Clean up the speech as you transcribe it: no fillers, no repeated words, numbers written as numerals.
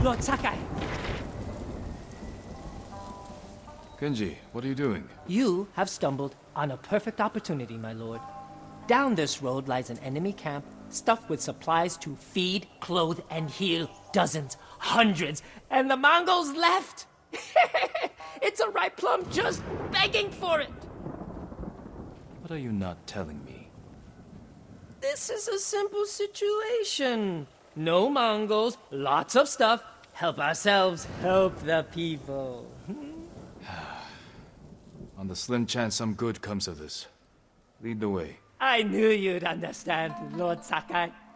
Lord Sakai. Kenji, what are you doing? You have stumbled on a perfect opportunity, my lord. Down this road lies an enemy camp stuffed with supplies to feed, clothe, and heal dozens, hundreds, and the Mongols left! It's a ripe plum just begging for it! What are you not telling me? This is a simple situation. No Mongols, lots of stuff. Help ourselves, help the people. On the slim chance some good comes of this. Lead the way. I knew you'd understand, Lord Sakai.